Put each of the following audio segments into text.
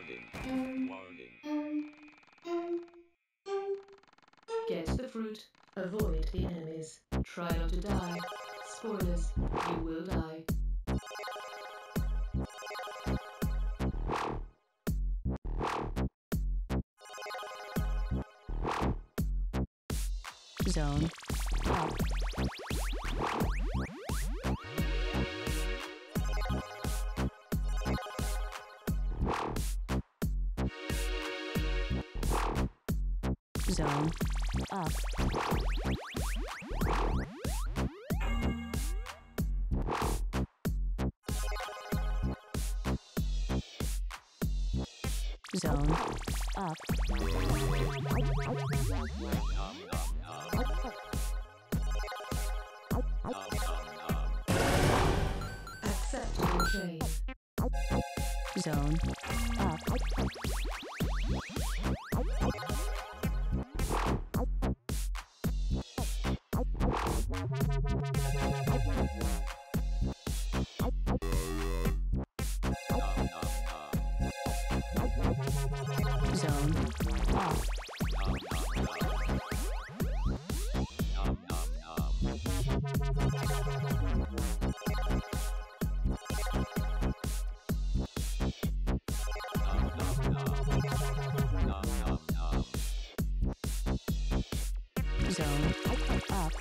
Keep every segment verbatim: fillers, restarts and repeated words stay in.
Warning. Warning. Get the fruit. Avoid the enemies. Try not to die. Spoilers. You will die. Zone up. Zone up. Zone up. Acceptable chain. Zone up. Zone up. Zone up.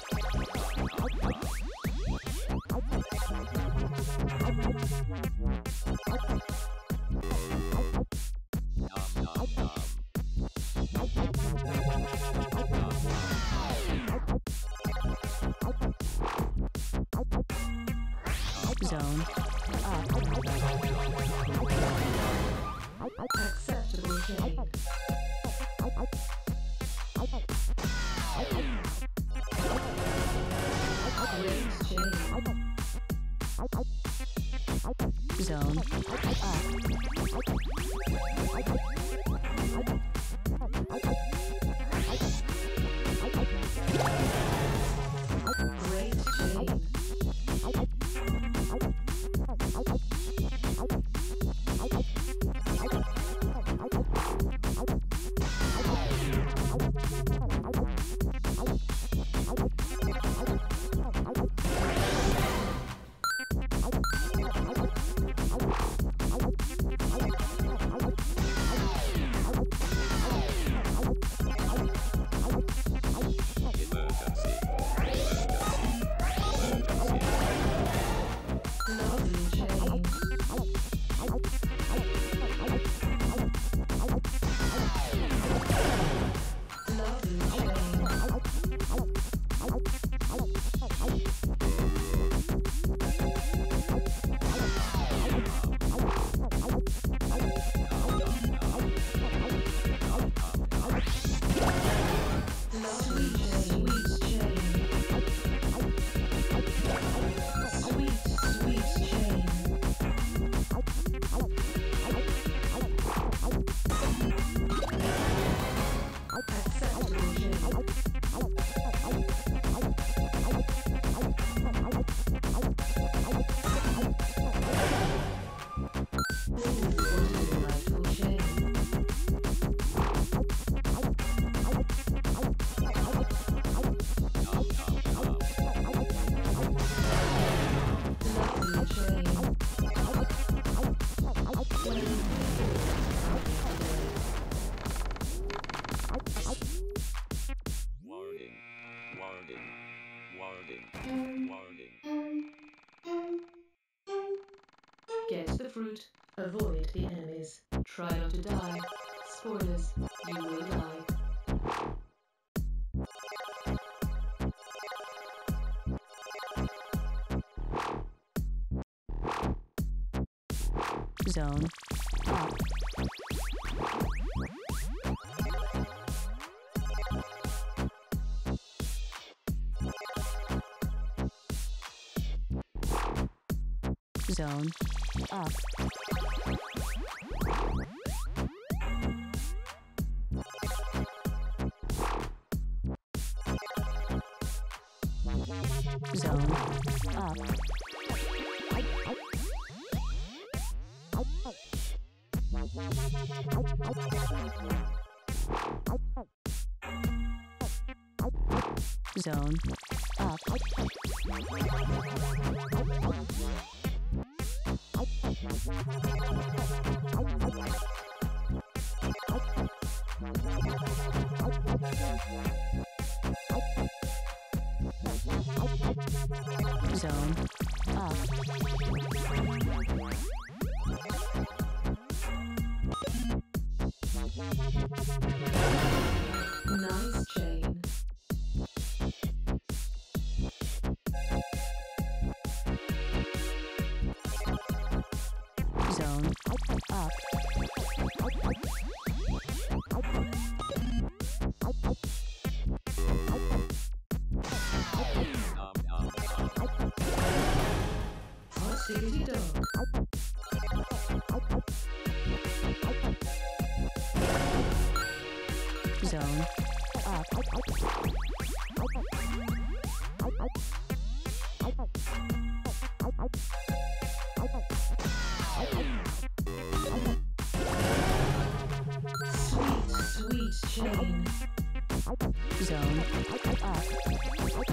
Zone up. Acceptable chain. Great chain. Zone up. Great chain. Lovely chain. Lovely chain. Lovely chain. Sweet chain. Sweet, sweet chain. Acceptable chain. Ooh, what a delightful chain. Lovely chain. Warning. Warning. Warning. Warning. Get the fruit. Avoid the enemies. Try not to die. Spoilers. You will die. Zone up. Zone up. Zone up. Zone up. Zone up. Nice chain. Zone up. Nom nom nom. Hot diggity dog. Zone up. Sweet, sweet chain. Zone up.